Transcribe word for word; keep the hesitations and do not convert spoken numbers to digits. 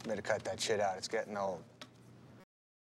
me to cut that shit out. It's getting old.